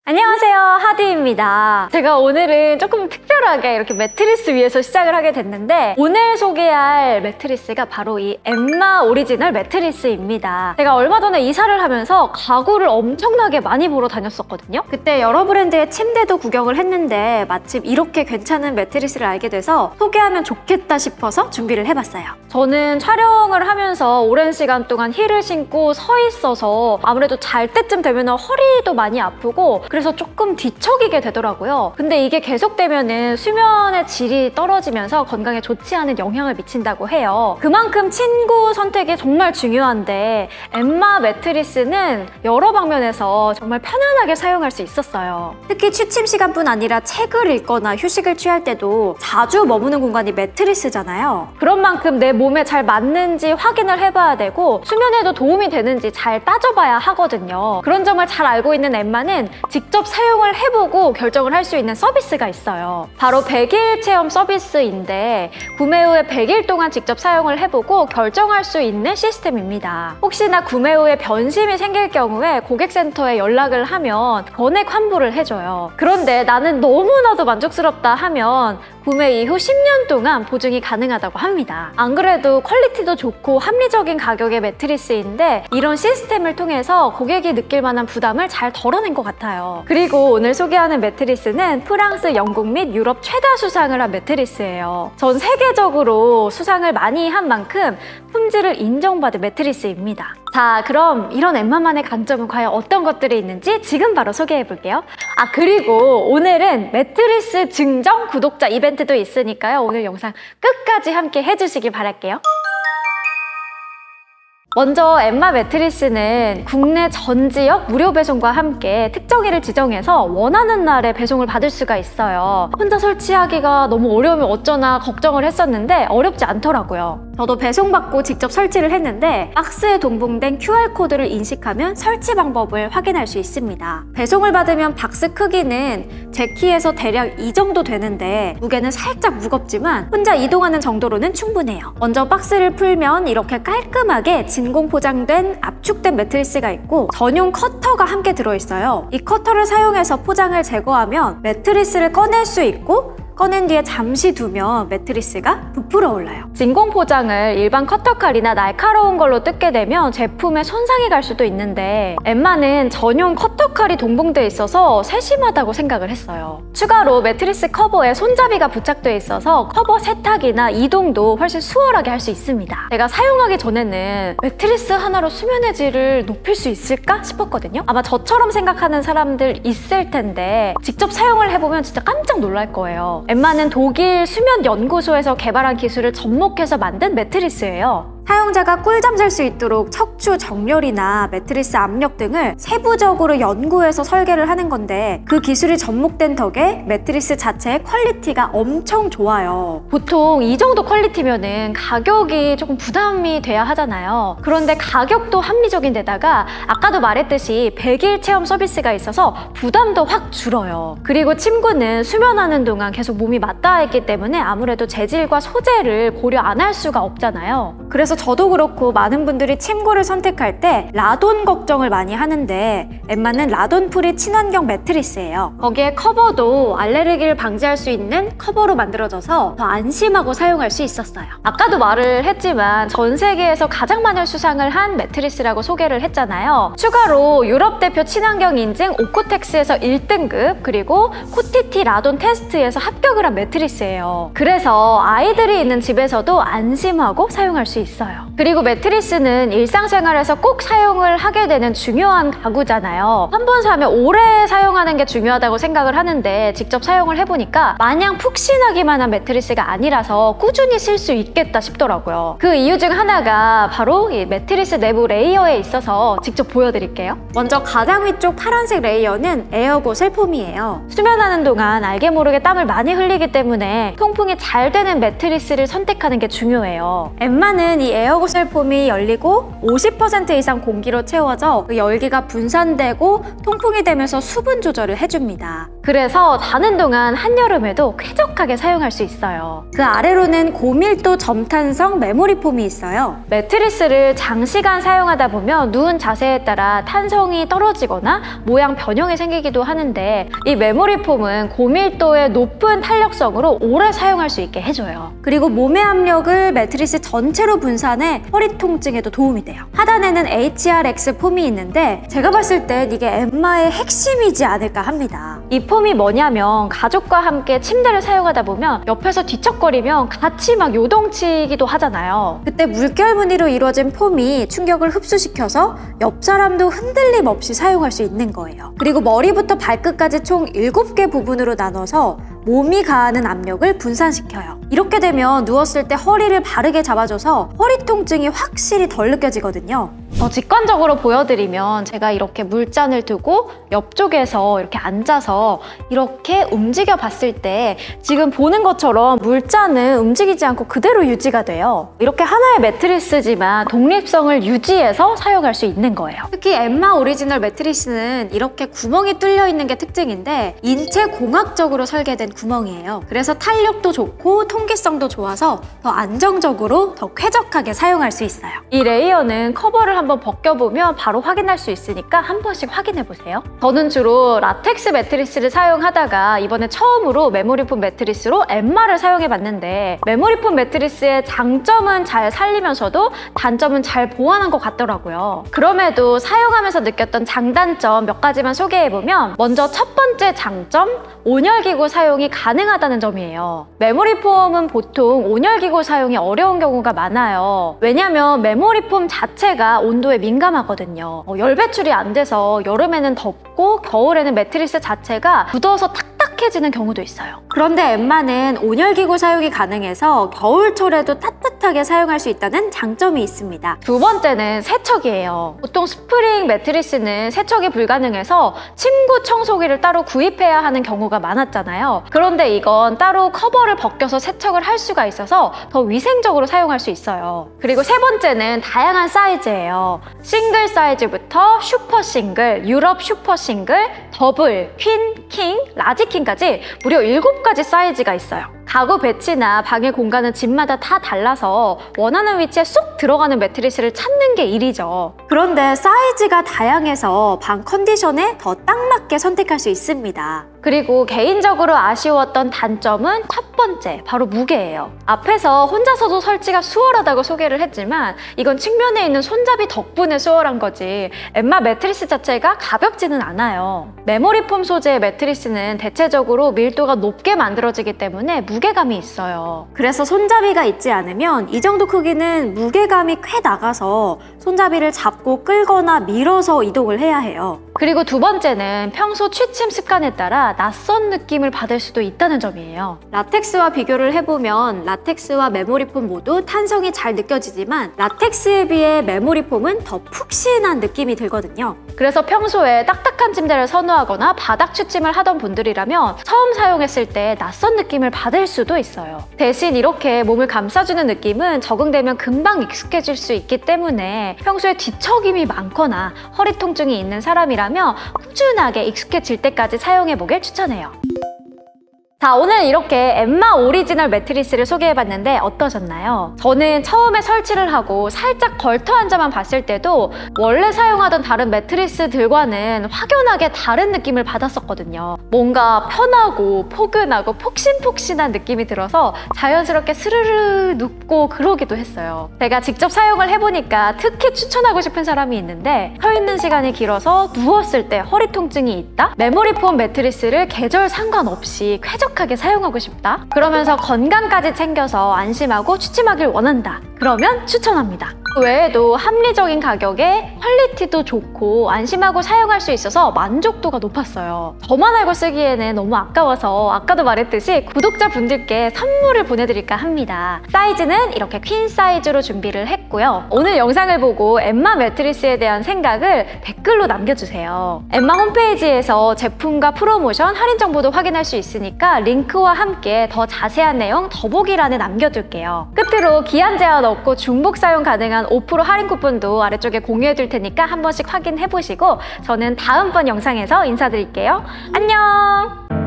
안녕하세요, 하디입니다. 제가 오늘은 조금 특별하게 이렇게 매트리스 위에서 시작을 하게 됐는데 오늘 소개할 매트리스가 바로 이 엠마 오리지널 매트리스입니다. 제가 얼마 전에 이사를 하면서 가구를 엄청나게 많이 보러 다녔었거든요. 그때 여러 브랜드의 침대도 구경을 했는데 마침 이렇게 괜찮은 매트리스를 알게 돼서 소개하면 좋겠다 싶어서 준비를 해봤어요. 저는 촬영을 하면서 오랜 시간 동안 힐을 신고 서 있어서 아무래도 잘 때쯤 되면 허리도 많이 아프고 그래서 조금 뒤척이게 되더라고요. 근데 이게 계속되면은 수면의 질이 떨어지면서 건강에 좋지 않은 영향을 미친다고 해요. 그만큼 침구 선택이 정말 중요한데 엠마 매트리스는 여러 방면에서 정말 편안하게 사용할 수 있었어요. 특히 취침 시간뿐 아니라 책을 읽거나 휴식을 취할 때도 자주 머무는 공간이 매트리스잖아요. 그런 만큼 내 몸에 잘 맞는지 확인을 해봐야 되고 수면에도 도움이 되는지 잘 따져봐야 하거든요. 그런 점을 잘 알고 있는 엠마는 직접 사용을 해보고 결정을 할 수 있는 서비스가 있어요. 바로 100일 체험 서비스인데 구매 후에 100일 동안 직접 사용을 해보고 결정할 수 있는 시스템입니다. 혹시나 구매 후에 변심이 생길 경우에 고객센터에 연락을 하면 전액 환불을 해줘요. 그런데 나는 너무나도 만족스럽다 하면 구매 이후 10년 동안 보증이 가능하다고 합니다. 안 그래도 퀄리티도 좋고 합리적인 가격의 매트리스인데 이런 시스템을 통해서 고객이 느낄 만한 부담을 잘 덜어낸 것 같아요. 그리고 오늘 소개하는 매트리스는 프랑스, 영국 및 유럽 최다 수상을 한 매트리스예요. 전 세계적으로 수상을 많이 한 만큼 품질을 인정받은 매트리스입니다. 자, 그럼 이런 엠마만의 강점은 과연 어떤 것들이 있는지 지금 바로 소개해볼게요. 그리고 오늘은 매트리스 증정 구독자 이벤트도 있으니까요. 오늘 영상 끝까지 함께 해주시길 바랄게요. 먼저 엠마 매트리스는 국내 전 지역 무료 배송과 함께 특정일을 지정해서 원하는 날에 배송을 받을 수가 있어요. 혼자 설치하기가 너무 어려우면 어쩌나 걱정을 했었는데 어렵지 않더라고요. 저도 배송받고 직접 설치를 했는데 박스에 동봉된 QR코드를 인식하면 설치 방법을 확인할 수 있습니다. 배송을 받으면 박스 크기는 제 키에서 대략 이 정도 되는데 무게는 살짝 무겁지만 혼자 이동하는 정도로는 충분해요. 먼저 박스를 풀면 이렇게 깔끔하게 진공 포장된 압축된 매트리스가 있고 전용 커터가 함께 들어있어요. 이 커터를 사용해서 포장을 제거하면 매트리스를 꺼낼 수 있고 꺼낸 뒤에 잠시 두면 매트리스가 부풀어 올라요. 진공 포장을 일반 커터칼이나 날카로운 걸로 뜯게 되면 제품에 손상이 갈 수도 있는데 엠마는 전용 커터칼이 동봉되어 있어서 세심하다고 생각을 했어요. 추가로 매트리스 커버에 손잡이가 부착되어 있어서 커버 세탁이나 이동도 훨씬 수월하게 할 수 있습니다. 제가 사용하기 전에는 매트리스 하나로 수면의 질을 높일 수 있을까 싶었거든요. 아마 저처럼 생각하는 사람들 있을 텐데 직접 사용을 해보면 진짜 깜짝 놀랄 거예요. 엠마는 독일 수면연구소에서 개발한 기술을 접목해서 만든 매트리스예요. 사용자가 꿀잠 잘 수 있도록 척추 정렬이나 매트리스 압력 등을 세부적으로 연구해서 설계를 하는 건데 그 기술이 접목된 덕에 매트리스 자체의 퀄리티가 엄청 좋아요. 보통 이 정도 퀄리티면은 가격이 조금 부담이 돼야 하잖아요. 그런데 가격도 합리적인 데다가 아까도 말했듯이 100일 체험 서비스가 있어서 부담도 확 줄어요. 그리고 침구는 수면하는 동안 계속 몸이 맞닿아 있기 때문에 아무래도 재질과 소재를 고려 안 할 수가 없잖아요. 그래서 저도 그렇고 많은 분들이 침구를 선택할 때 라돈 걱정을 많이 하는데 엠마는 라돈 프리 친환경 매트리스예요. 거기에 커버도 알레르기를 방지할 수 있는 커버로 만들어져서 더 안심하고 사용할 수 있었어요. 아까도 말을 했지만 전 세계에서 가장 많은 수상을 한 매트리스라고 소개를 했잖아요. 추가로 유럽 대표 친환경 인증 오코텍스에서 1등급 그리고 코티티 라돈 테스트에서 합격을 한 매트리스예요. 그래서 아이들이 있는 집에서도 안심하고 사용할 수 있어요. 그리고 매트리스는 일상생활에서 꼭 사용을 하게 되는 중요한 가구잖아요. 한 번 사면 오래 사용하는 게 중요하다고 생각을 하는데 직접 사용을 해보니까 마냥 푹신하기만 한 매트리스가 아니라서 꾸준히 쓸 수 있겠다 싶더라고요. 그 이유 중 하나가 바로 이 매트리스 내부 레이어에 있어서 직접 보여드릴게요. 먼저 가장 위쪽 파란색 레이어는 에어고 셀폼이에요. 수면하는 동안 알게 모르게 땀을 많이 흘리기 때문에 통풍이 잘 되는 매트리스를 선택하는 게 중요해요. 엠마는 이 에어고셀 폼이 열리고 50% 이상 공기로 채워져 그 열기가 분산되고 통풍이 되면서 수분 조절을 해줍니다. 그래서 자는 동안 한여름에도 쾌적하게 사용할 수 있어요. 그 아래로는 고밀도 점탄성 메모리 폼이 있어요. 매트리스를 장시간 사용하다 보면 누운 자세에 따라 탄성이 떨어지거나 모양 변형이 생기기도 하는데 이 메모리 폼은 고밀도의 높은 탄력성으로 오래 사용할 수 있게 해줘요. 그리고 몸의 압력을 매트리스 전체로 분산해 허리 통증에도 도움이 돼요. 하단에는 HRX 폼이 있는데 제가 봤을 땐 이게 엠마의 핵심이지 않을까 합니다. 이 폼이 뭐냐면 가족과 함께 침대를 사용하다 보면 옆에서 뒤척거리면 같이 막 요동치기도 하잖아요. 그때 물결 무늬로 이루어진 폼이 충격을 흡수시켜서 옆 사람도 흔들림 없이 사용할 수 있는 거예요. 그리고 머리부터 발끝까지 총 7개 부분으로 나눠서 몸이 가하는 압력을 분산시켜요. 이렇게 되면 누웠을 때 허리를 바르게 잡아줘서 허리 통증이 확실히 덜 느껴지거든요. 더 직관적으로 보여드리면 제가 이렇게 물잔을 두고 옆쪽에서 이렇게 앉아서 이렇게 움직여 봤을 때 지금 보는 것처럼 물잔은 움직이지 않고 그대로 유지가 돼요. 이렇게 하나의 매트리스지만 독립성을 유지해서 사용할 수 있는 거예요. 특히 엠마 오리지널 매트리스는 이렇게 구멍이 뚫려 있는 게 특징인데 인체 공학적으로 설계된 구멍이에요. 그래서 탄력도 좋고 통기성도 좋아서 더 안정적으로 더 쾌적하게 사용할 수 있어요. 이 레이어는 커버를 한번 벗겨보면 바로 확인할 수 있으니까 한 번씩 확인해보세요. 저는 주로 라텍스 매트리스를 사용하다가 이번에 처음으로 메모리폼 매트리스로 엠마를 사용해봤는데 메모리폼 매트리스의 장점은 잘 살리면서도 단점은 잘 보완한 것 같더라고요. 그럼에도 사용하면서 느꼈던 장단점 몇 가지만 소개해보면 먼저 첫 번째 장점, 온열기구 사용이 가능하다는 점이에요. 메모리폼은 보통 온열기구 사용이 어려운 경우가 많아요. 왜냐면 메모리폼 자체가 온도에 민감하거든요. 열 배출이 안 돼서 여름에는 덥고 겨울에는 매트리스 자체가 굳어서 딱딱해지는 경우도 있어요. 그런데 엠마는 온열기구 사용이 가능해서 겨울철에도 따뜻하게 사용할 수 있다는 장점이 있습니다. 두 번째는 세척이에요. 보통 스프링 매트리스는 세척이 불가능해서 침구 청소기를 따로 구입해야 하는 경우가 많았잖아요. 그런데 이건 따로 커버를 벗겨서 세척을 할 수가 있어서 더 위생적으로 사용할 수 있어요. 그리고 세 번째는 다양한 사이즈예요. 싱글 사이즈부터 슈퍼 싱글, 유럽 슈퍼 싱글, 더블, 퀸, 킹, 라지 킹까지 무려 7가지 사이즈가 있어요. 가구 배치나 방의 공간은 집마다 다 달라서 원하는 위치에 쏙 들어가는 매트리스를 찾는 게 일이죠. 그런데 사이즈가 다양해서 방 컨디션에 더 딱 맞게 선택할 수 있습니다. 그리고 개인적으로 아쉬웠던 단점은 첫 번째, 바로 무게예요. 앞에서 혼자서도 설치가 수월하다고 소개를 했지만 이건 측면에 있는 손잡이 덕분에 수월한 거지 엠마 매트리스 자체가 가볍지는 않아요. 메모리폼 소재의 매트리스는 대체적으로 밀도가 높게 만들어지기 때문에 무게감이 있어요. 그래서 손잡이가 있지 않으면 이 정도 크기는 무게감이 꽤 나가서 손잡이를 잡고 끌거나 밀어서 이동을 해야 해요. 그리고 두 번째는 평소 취침 습관에 따라 낯선 느낌을 받을 수도 있다는 점이에요. 라텍스와 비교를 해보면 라텍스와 메모리폼 모두 탄성이 잘 느껴지지만 라텍스에 비해 메모리폼은 더 푹신한 느낌이 들거든요. 그래서 평소에 딱딱한 침대를 선호하거나 바닥 취침을 하던 분들이라면 처음 사용했을 때 낯선 느낌을 받을 수도 있어요. 대신 이렇게 몸을 감싸주는 느낌은 적응되면 금방 익숙해질 수 있기 때문에 평소에 뒤척임이 많거나 허리 통증이 있는 사람이라면 꾸준하게 익숙해질 때까지 사용해보길 추천해요. 자, 오늘 이렇게 엠마 오리지널 매트리스를 소개해봤는데 어떠셨나요? 저는 처음에 설치를 하고 살짝 걸터 앉아만 봤을 때도 원래 사용하던 다른 매트리스들과는 확연하게 다른 느낌을 받았었거든요. 뭔가 편하고 포근하고 폭신폭신한 느낌이 들어서 자연스럽게 스르르 눕고 그러기도 했어요. 제가 직접 사용을 해보니까 특히 추천하고 싶은 사람이 있는데 서 있는 시간이 길어서 누웠을 때 허리 통증이 있다? 메모리폼 매트리스를 계절 상관없이 쾌적하게 사용하고 싶다? 그러면서 건강까지 챙겨서 안심하고 취침하길 원한다? 그러면 추천합니다. 그 외에도 합리적인 가격에 퀄리티도 좋고 안심하고 사용할 수 있어서 만족도가 높았어요. 저만 알고 쓰기에는 너무 아까워서 아까도 말했듯이 구독자분들께 선물을 보내드릴까 합니다. 사이즈는 이렇게 퀸 사이즈로 준비를 했고요. 오늘 영상을 보고 엠마 매트리스에 대한 생각을 댓글로 남겨주세요. 엠마 홈페이지에서 제품과 프로모션, 할인 정보도 확인할 수 있으니까 링크와 함께 더 자세한 내용 더보기란에 남겨둘게요. 끝으로 기한 제한 없고 중복 사용 가능한 5% 할인 쿠폰도 아래쪽에 공유해둘 테니까 한 번씩 확인해보시고 저는 다음번 영상에서 인사드릴게요. 안녕!